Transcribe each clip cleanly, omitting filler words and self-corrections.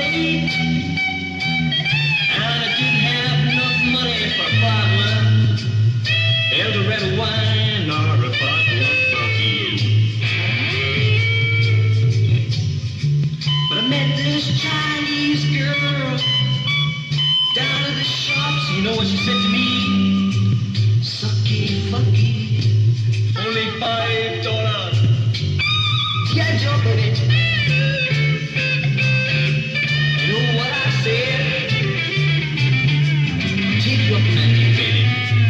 date. And I didn't have enough money for a bottle of Eldorado wine or a bottle of Bucky. But I met this Chinese girl down at the shops. You know what she said to me? Sucky, fucky, only $5. Yeah, jump in it. You know what I said? Take you up in that deep, baby.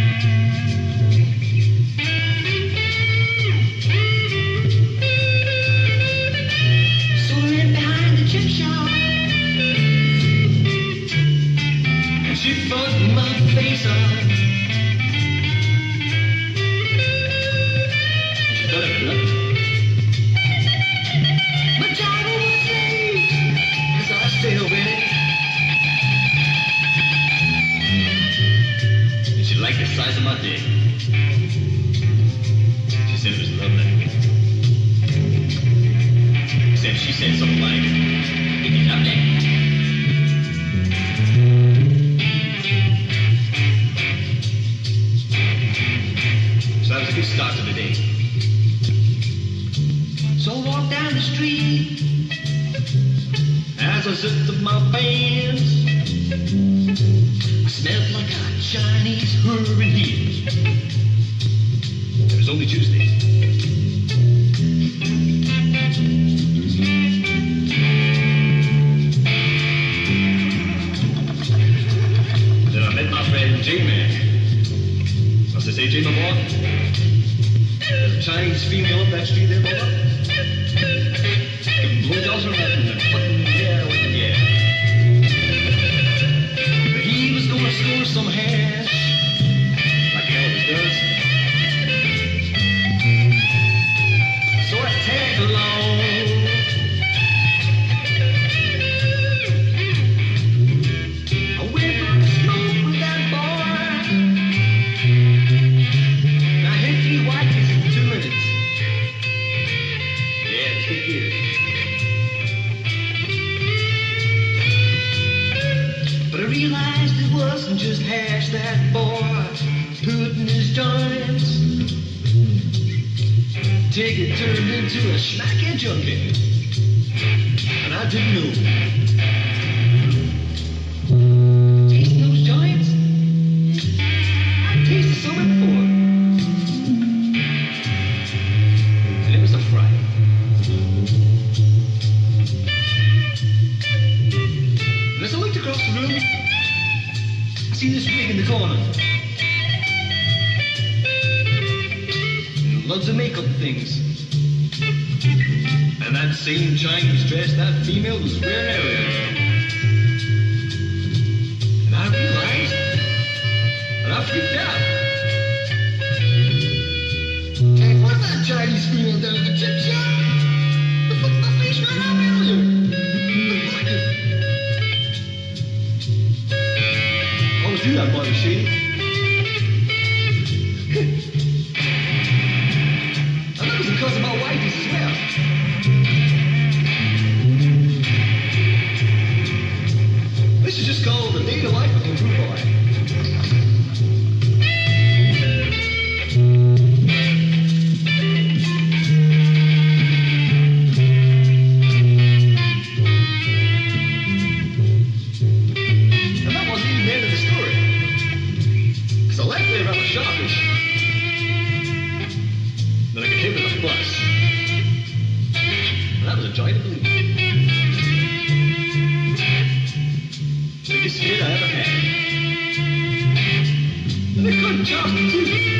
So we went behind the chip shop, and she fucked my face up. She done it, look. My driver was late, 'cause I stayed over it. And she liked the size of my dick. She said it was lovely. Except she said something like, "Give me lovely." So that was a good start to the day. So I walked down the street as I zipped up my pants. I smelled like a Chinese urban heat. It was only Tuesday. Then I met my friend Jamie. I said, "Hey, Jamie, boy, there's a Chinese female up that street there, boy. Giving blowjobs or nothing, and fucking yeah, with the yeah." But he was gonna score some hash, like he always does. So I tagged along. I went for a smoke with that boy. And I hit 3 whiteys in 2 minutes. Yeah, it's good here. But I realized it wasn't just hash that boy put in his joints. Take it turned into a schmacky junkie. And I didn't know. Tasting those joints? I tasted so much before. And it was a fright. And as I looked across the room, I see this wig in the corner. And loves of makeup things. And that same Chinese dress that female was wearing earlier. And I realized, and I freaked out. Hey, what's that Chinese female down at the chip shop? The fuck my face right out earlier. Always do that, Bobby Shady. And that was because of my wifeys as well. This is just called the day to life of a Blue Boy. And that wasn't even the end of the story. 'Cause I left there rather sharpish. Then I got hit with a bus. And that was a joy to believe. Biggest hit I ever had. And they couldn't charge me too.